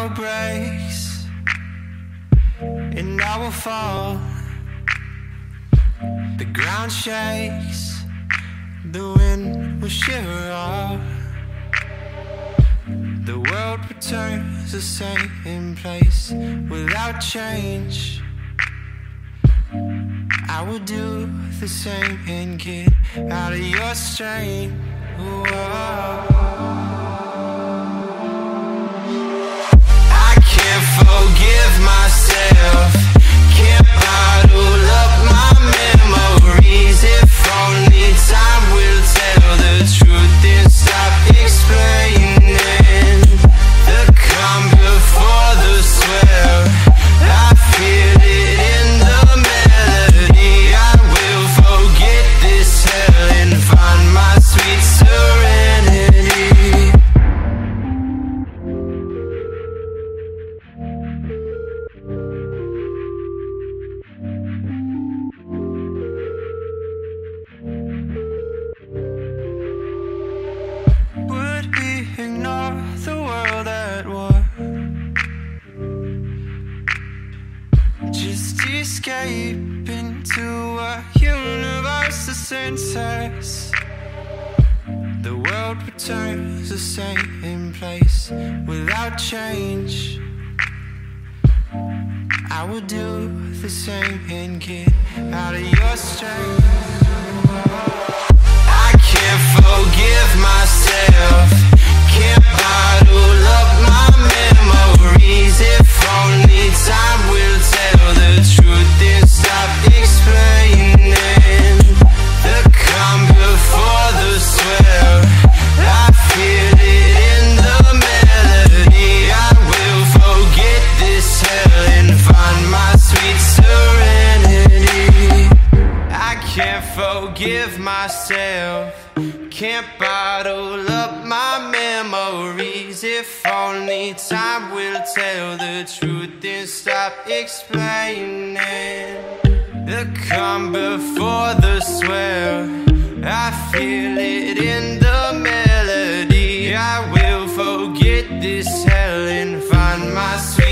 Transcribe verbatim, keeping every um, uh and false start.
world breaks and I will fall. The ground shakes, the wind will shiver off. The world returns the same place without change. I will do the same and get out of your strain. Whoa. I can't forgive myself, can't bottle up my memories. If only time will tell the truth and stop explaining the calm before the swell. I feel it in the melody. I will forget this hell and find my sweet serenity. Would we ignore the world at war? Just escape into a universe of senses. The world returns the same place without change. I will do the same and get out of your strain. I can't forgive myself, can't bottle up my memories. If only time will tell the truth and stop explaining the calm before the swell. I feel it in the melody. I will forget this hell and find my sweet serenity. I can't forgive myself, can't bottle up my memories. If only time will tell the truth and stop explaining the calm before the swell. I feel it in the melody. I will forget this hell and find my sweet